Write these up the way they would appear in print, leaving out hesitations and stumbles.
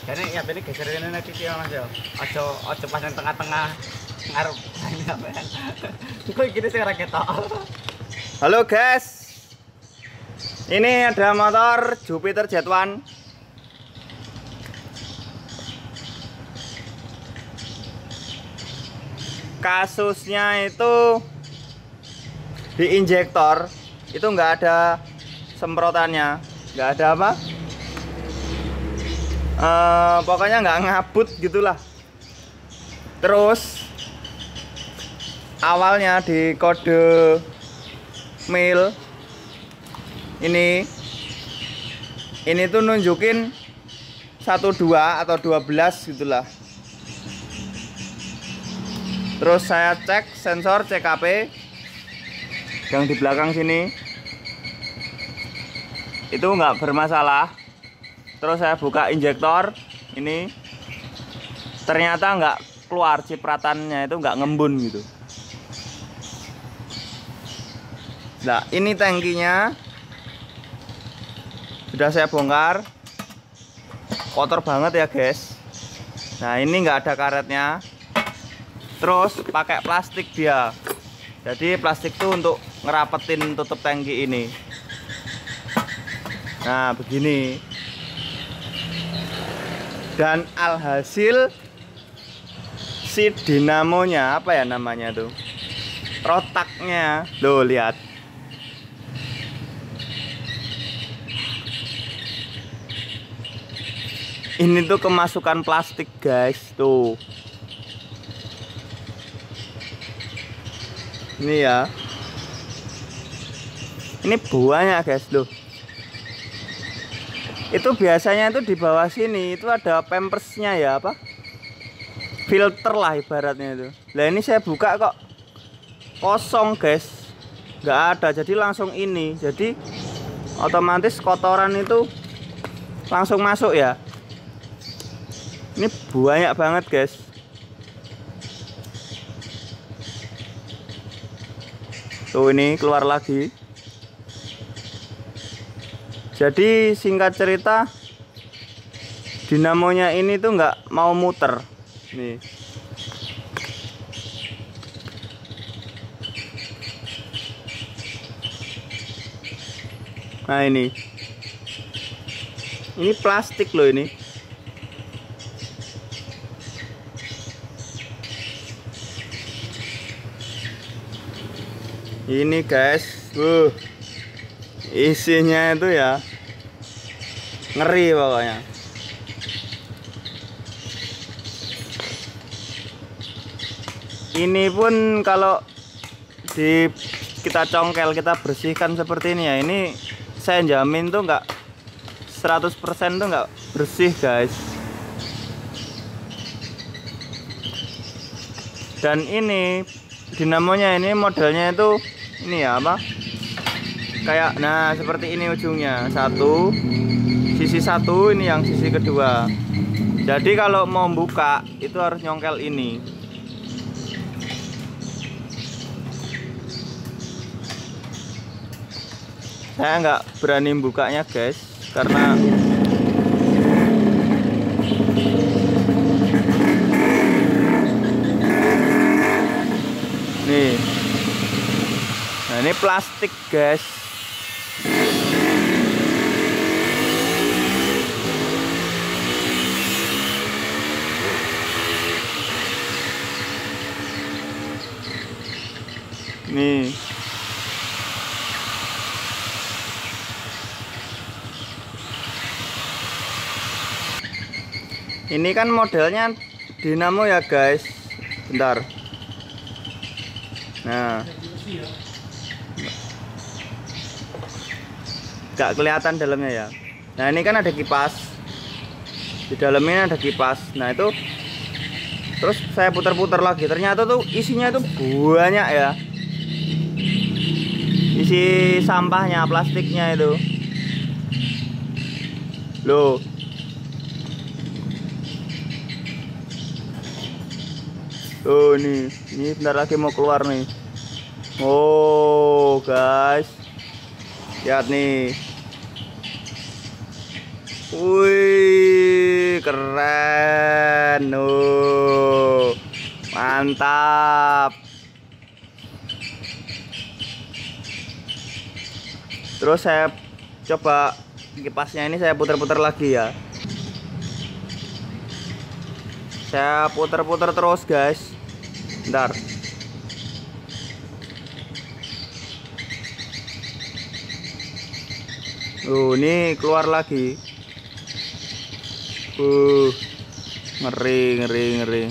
Jadi ya ini geser ini nanti dia mas yo. Ojo pas yang tengah-tengah ngarep sampean. Kok gini sih ora ketok. Halo guys. Ini ada motor Jupiter Z1. Kasusnya itu di injektor itu nggak ada semprotannya, nggak ada apa? Pokoknya nggak ngabut gitulah. Terus awalnya di kode mail ini tuh nunjukin 12 atau 12 gitulah. Terus saya cek sensor CKP yang di belakang sini itu nggak bermasalah. Terus saya buka injektor ini, ternyata nggak keluar cipratannya, itu nggak ngembun gitu. Nah ini tangkinya sudah saya bongkar, kotor banget ya guys. Nah ini nggak ada karetnya. Terus pakai plastik dia. Jadi plastik tuh untuk ngerapetin tutup tangki ini. Nah begini. Dan alhasil si dinamonya apa ya namanya tuh, rotaknya loh, lihat. Ini tuh kemasukan plastik guys tuh. Ini ya. Ini buahnya guys loh. Itu biasanya itu di bawah sini itu ada pampersnya ya, apa? Filter lah ibaratnya itu. Nah ini saya buka kok kosong guys, nggak ada. Jadi langsung ini. Jadi otomatis kotoran itu langsung masuk ya. Ini banyak banget guys. Tuh ini keluar lagi. Jadi singkat cerita, dinamonya ini tuh nggak mau muter. Nih. Nah ini plastik loh ini. Ini guys, isinya itu ya ngeri pokoknya. Ini pun kalau kita congkel, kita bersihkan seperti ini ya, ini saya jamin tuh nggak 100% tuh nggak bersih guys. Dan ini dinamonya ini modelnya itu ini ya apa, kayak nah seperti ini ujungnya, sisi satu, ini yang sisi kedua. Jadi kalau mau buka itu harus nyongkel ini. Saya nggak berani bukanya guys, karena nih, nah ini plastik guys. Nih. Ini kan modelnya dinamo ya guys. Bentar. Nah. Gak kelihatan dalamnya ya. Nah, ini kan ada kipas. Di dalamnya ada kipas. Nah, itu terus saya putar-putar lagi. Ternyata tuh isinya tuh banyak ya. Isi sampahnya, plastiknya itu. Loh. Oh ini bentar lagi mau keluar nih. Oh guys, lihat nih. Wih, Wih, keren. Mantap. Terus saya coba kipasnya ini saya putar-putar lagi ya. Saya putar-putar terus, guys. Bentar. Ini keluar lagi. Ngeri.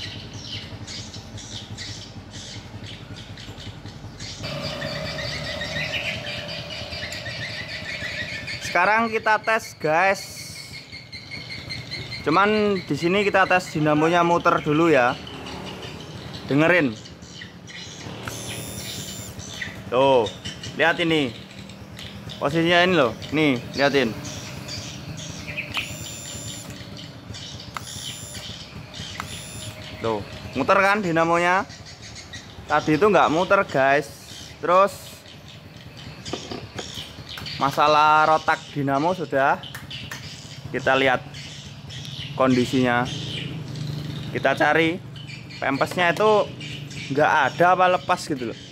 Sekarang kita tes, guys. Cuman di sini kita tes dinamonya muter dulu ya. Dengerin. Tuh, lihat ini. Posisinya ini loh. Nih, liatin. Tuh, muter kan dinamonya. Tadi itu nggak muter, guys. Terus masalah rotak dinamo sudah kita lihat kondisinya. Kita cari pempesnya itu nggak ada apa lepas gitu loh.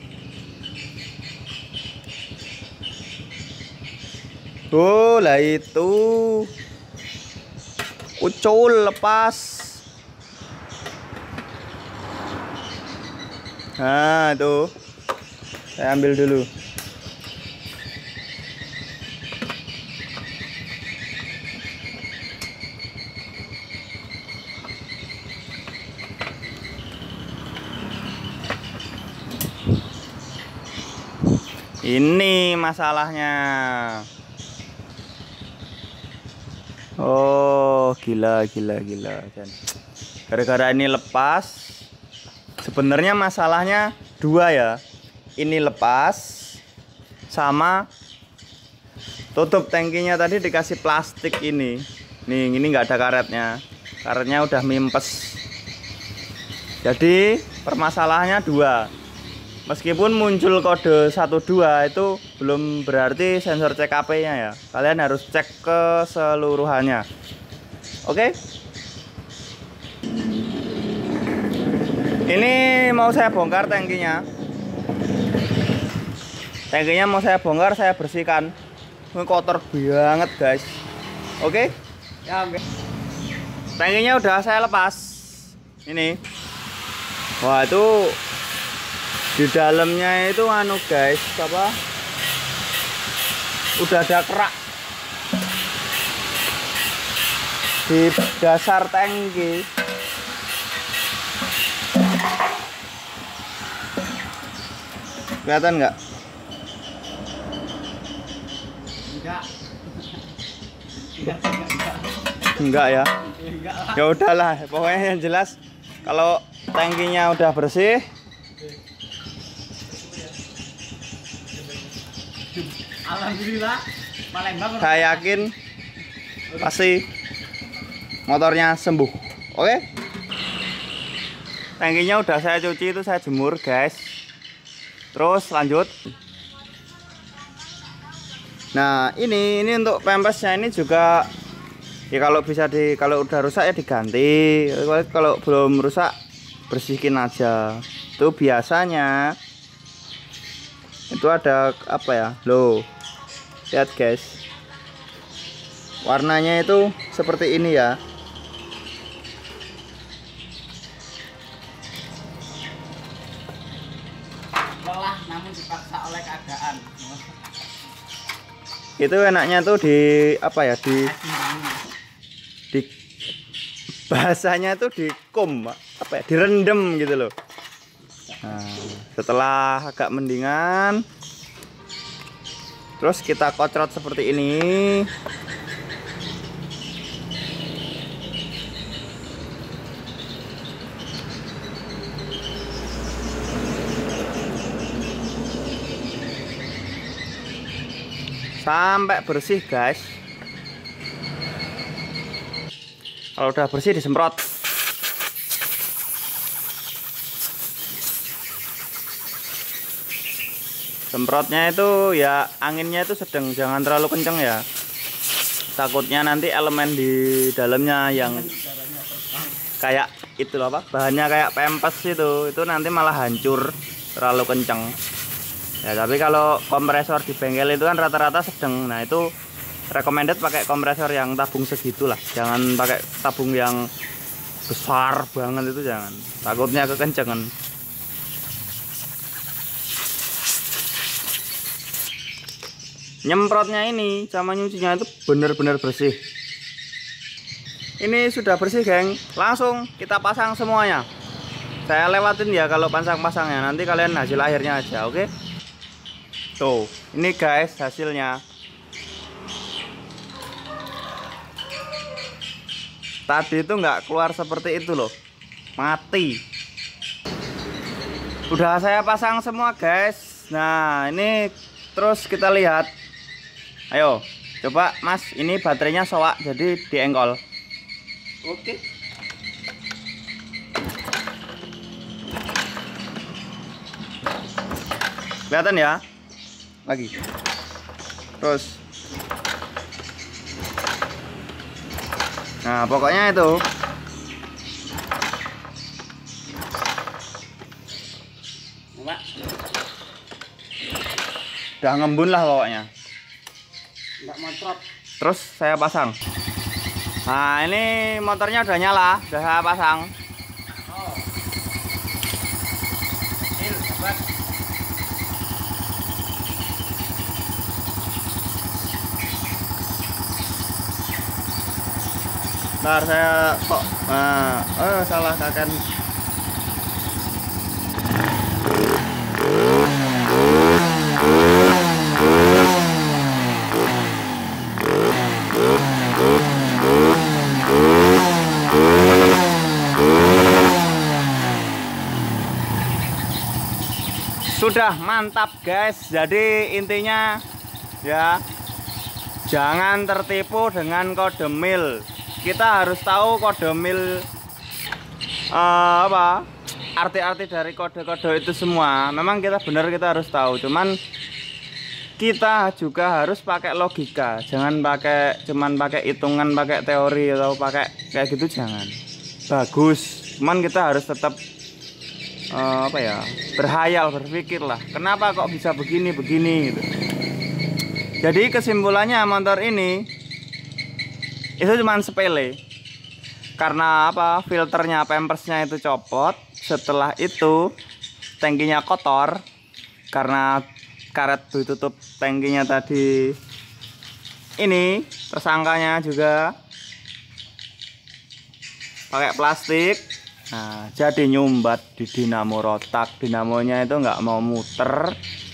Oh lah itu ucul lepas. Nah tuh saya ambil dulu. Ini masalahnya. Oh, gila. Gara-gara ini lepas. Sebenarnya masalahnya dua ya. Ini lepas sama tutup tangkinya tadi dikasih plastik ini. Nih, ini nggak ada karetnya. Karetnya udah mimpes. Jadi permasalahannya dua. Meskipun muncul kode 12 itu belum berarti sensor CKP-nya ya. Kalian harus cek keseluruhannya. Oke? Ini mau saya bongkar tangkinya. Tangkinya mau saya bongkar, saya bersihkan. Ini kotor banget, guys. Oke? Ya, oke. Tangkinya udah saya lepas. Ini. Wah, itu di dalamnya itu anu, guys, apa? Udah ada kerak di dasar tangki. Kelihatan nggak? Enggak ya. Ya udahlah, pokoknya yang jelas kalau tangkinya udah bersih. Alhamdulillah, Palembang. Saya yakin pasti motornya sembuh. Oke? Tangkinya udah saya cuci, itu saya jemur, guys. Terus lanjut. Nah, ini untuk pempesnya ini juga ya kalau bisa kalau udah rusak ya diganti. Kalau belum rusak bersihkin aja. Itu biasanya itu ada apa ya? Loh. Lihat, guys. Warnanya itu seperti ini ya. Lelah namun dipaksa oleh keadaan. Itu enaknya tuh di apa ya? Di bahasanya tuh dikum, apa ya? Direndam gitu loh. Nah, setelah agak mendingan, terus kita kocrot seperti ini. Sampai bersih, guys. Kalau udah bersih disemprot. Semprotnya itu ya anginnya itu sedang, jangan terlalu kenceng ya. takutnya nanti elemen di dalamnya yang kayak itu loh, apa bahannya kayak pempes itu nanti malah hancur terlalu kenceng ya. Tapi kalau kompresor di bengkel itu kan rata-rata sedang, nah itu recommended pakai kompresor yang tabung segitulah, jangan pakai tabung yang besar banget, itu jangan, takutnya kekencengan. Nyemprotnya ini sama nyucinya itu benar-benar bersih. Ini sudah bersih geng, langsung kita pasang semuanya. Saya lewatin ya kalau pasang-pasangnya, nanti kalian hasil akhirnya aja, oke? Tuh, ini guys hasilnya. Tadi itu nggak keluar seperti itu loh, mati. Udah saya pasang semua guys. Nah ini terus kita lihat. Ayo coba mas, ini baterainya soak jadi diengkol. Oke. Kelihatan ya? Lagi. Terus. Nah pokoknya itu. Pak. Udah ngembun lah pokoknya. Enggak motrot. Terus saya pasang. Nah ini motornya udah nyala, udah saya pasang. Oh. Il, hebat. Ntar saya kok salah kakan. Sudah mantap guys. Jadi intinya ya, jangan tertipu dengan kode mil. Kita harus tahu kode mil, apa arti-arti dari kode-kode itu semua. Memang kita benar, kita harus tahu. Cuman kita juga harus pakai logika. Jangan cuman pakai hitungan, pakai teori atau pakai kayak gitu, jangan. Bagus. Cuman kita harus tetap apa ya, berhayal, berpikir lah. Kenapa kok bisa begini gitu. Jadi kesimpulannya motor ini itu cuman sepele. Karena apa? Filternya, pampersnya itu copot. Setelah itu tangkinya kotor karena karet ditutup tangkinya tadi. Ini tersangkanya juga pakai plastik. Nah, jadi nyumbat di dinamo rotak. Dinamonya itu nggak mau muter.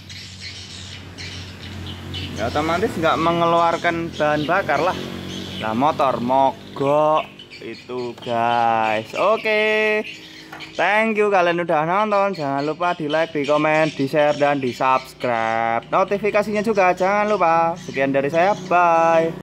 Ya otomatis nggak mengeluarkan bahan bakar lah. Nah motor mogok itu guys. Oke. Thank you kalian udah nonton. Jangan lupa di like, di komen, di share, dan di subscribe. Notifikasinya juga jangan lupa. Sekian dari saya, bye.